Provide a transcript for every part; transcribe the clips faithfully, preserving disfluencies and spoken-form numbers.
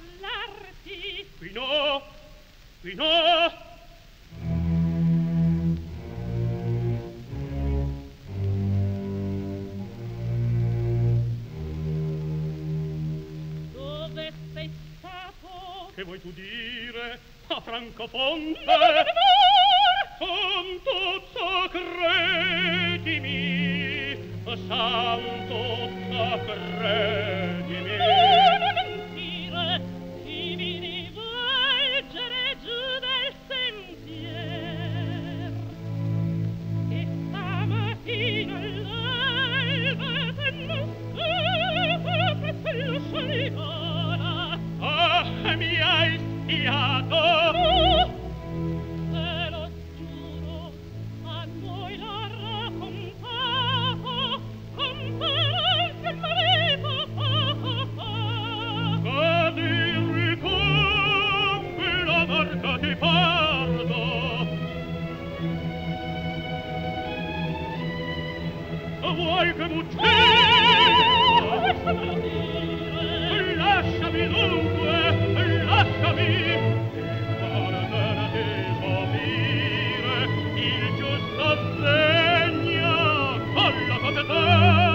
parlarti. Qui no, qui no. Dove sei stato? Che vuoi tu dire? A Francofonte? No, Santuzza, credimi, Santuzza, credimi. non mentire, ti vidi volgere giù del sentier. E stamattina all'alba se non scopre quello scialigona. Ah, mi hai spiato. Te lo giuro, a noi l'ha raccontato con parole che marito. Così ricombi la marca di pardo. Vuoi che m'uccida? Lasciami dunque, lasciami. Guarda di sopire il giusto segno con la capità.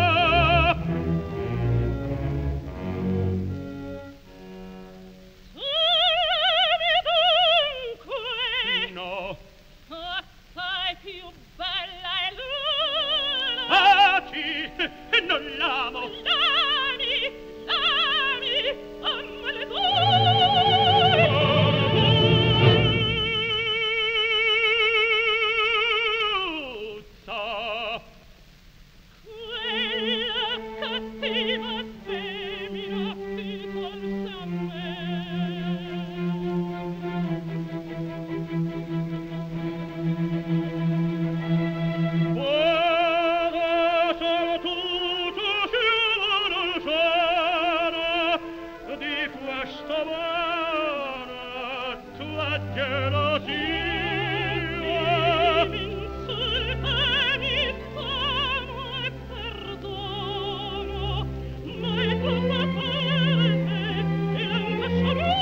Semi dunque. No. Assai più bella è l'una. Taci, non l'amo. L'ami, l'ami, ammale tu. Puzza. Quella cattiva femmina si tolse a me. Guarda se tutto si conoscere di questa vana tua gelosia. Mi insultami, sono e perdono, ma è troppa parte e lasciami.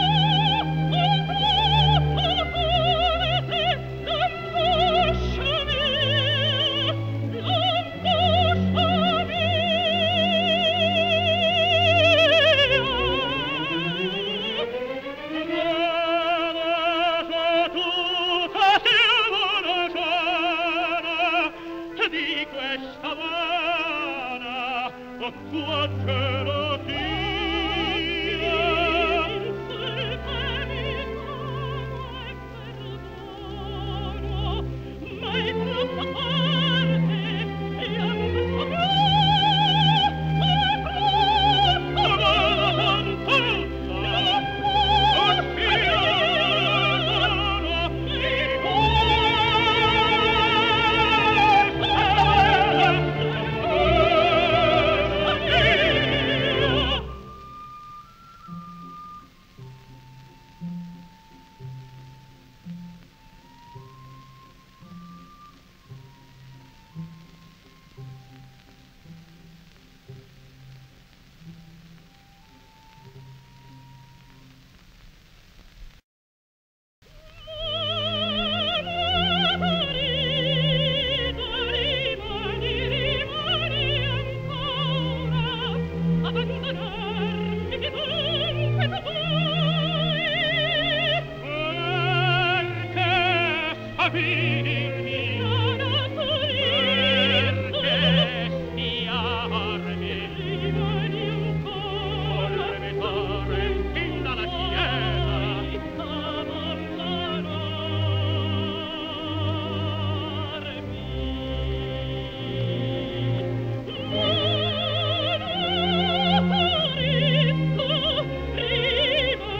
Di questa vana tua gelosia. Insultami, sono e perdono, ma è troppa parte e lasciami.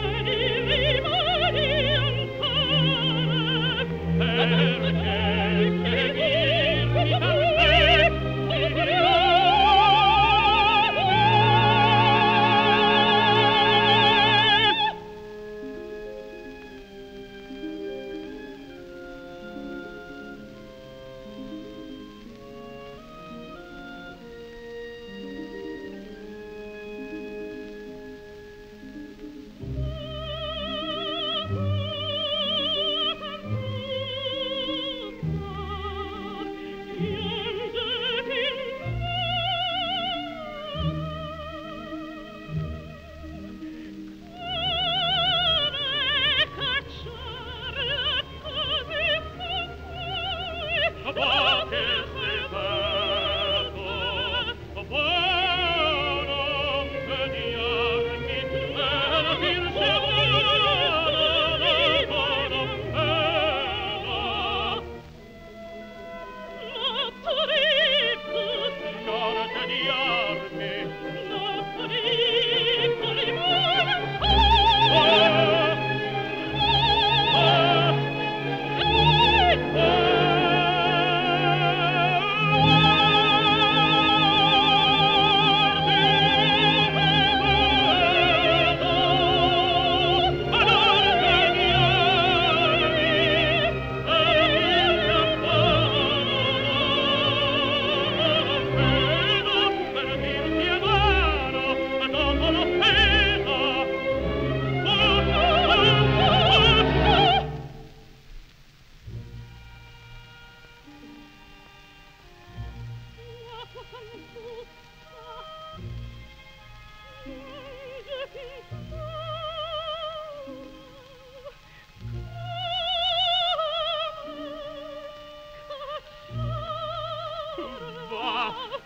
Perché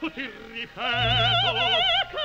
ti ripeto